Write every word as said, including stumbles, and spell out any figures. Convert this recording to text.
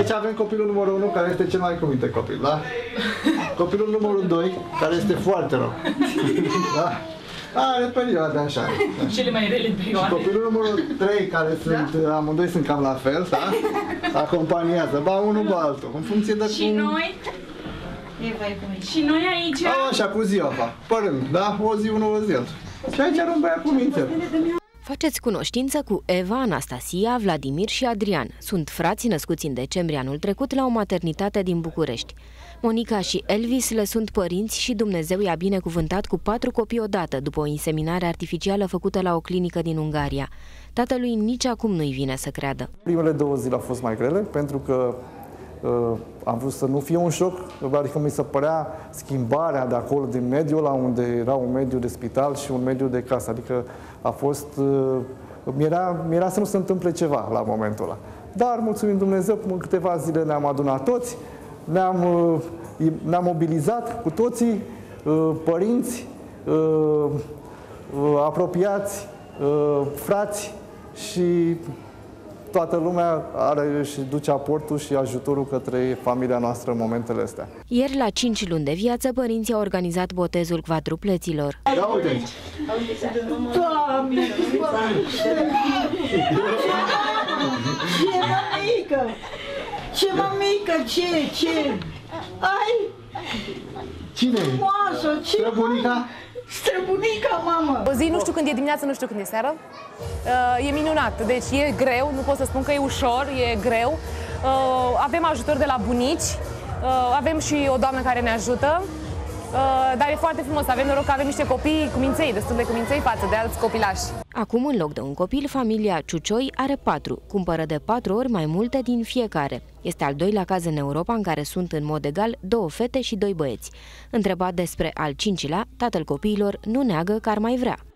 Aici avem copilul numărul unu, care este cel mai cuminte copil, da? Copilul numărul doi, care este foarte rău. Da? Are perioade așa. Da. Cele mai rele perioade. Și copilul numărul trei, care sunt, da? Amândoi sunt cam la fel, da? Acompaniază, ba unul, ba altul, în funcție de și cum... noi? Și noi aici... A, așa, cu ziua fac, părând, da? O zi unul, o zi altul. Și aici are un băiat cu minte. Faceți cunoștință cu Eva, Anastasia, Vladimir și Adrian. Sunt frați născuți în decembrie anul trecut la o maternitate din București. Monica și Elvis le sunt părinți și Dumnezeu i-a binecuvântat cu patru copii odată, după o inseminare artificială făcută la o clinică din Ungaria. Tatălui nici acum nu-i vine să creadă. Primele două zile au fost mai grele, pentru că uh, am vrut să nu fie un șoc, adică mi se părea schimbarea de acolo, din mediul ăla unde era un mediu de spital și un mediu de casă. Adică a fost... Uh, mi-era, mi-era să nu se întâmple ceva la momentul ăla. Dar, mulțumim Dumnezeu, în câteva zile ne-am adunat toți, ne-am ne-am mobilizat cu toții, părinți, apropiați, frați și toată lumea are și duce aportul și ajutorul către familia noastră în momentele astea. Ieri, la cinci luni de viață, părinții au organizat botezul quadrupleților. Da, uite aici! Doamne! Ce mămică! Ce mămică! Ce? Ce? Ai! Cine e? Frumoasă! Ce? Străbunica? Străbunica, mamă! O zi nu știu când e dimineață, nu știu când e seara. Uh, e minunat, deci e greu, nu pot să spun că e ușor, e greu. Uh, avem ajutor de la bunici, uh, avem și o doamnă care ne ajută, uh, dar e foarte frumos, avem noroc că avem niște copii cuminței, destul de cuminței față de alți copilași. Acum, în loc de un copil, familia Ciucioi are patru, cumpără de patru ori mai multe din fiecare. Este al doilea caz în Europa în care sunt în mod egal două fete și doi băieți. Întrebat despre al cincilea, tatăl copiilor nu neagă că ar mai vrea.